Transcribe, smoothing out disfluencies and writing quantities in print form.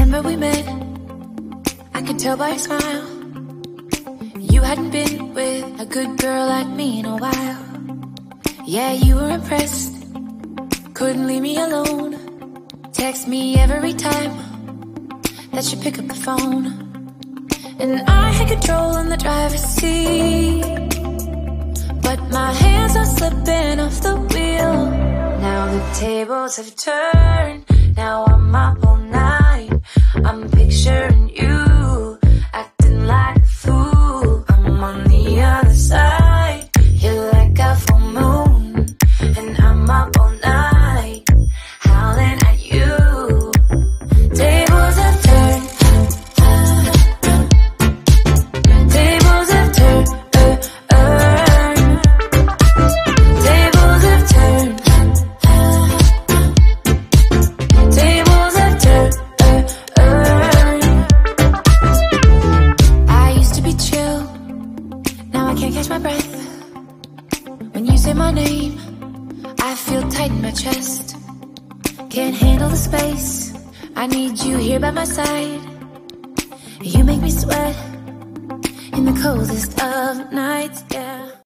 Remember we met, I could tell by your smile. You hadn't been with a good girl like me in a while. Yeah, you were impressed, couldn't leave me alone. Text me every time that you pick up the phone. And I had control in the driver's seat, but my hands are slipping off the wheel. Now the tables have turned, now I'm up all night. I'm picturing you, acting like a fool. I'm on the other side, you're like a full moon, and I'm up all night, howling at you. Tables have turned, tables have turned, tables have turned, tables have turned. I used to be chill, now I can't catch my breath. When you say my name, I feel tight in my chest. Can't handle the space, I need you here by my side. You make me sweat in the coldest of nights, yeah.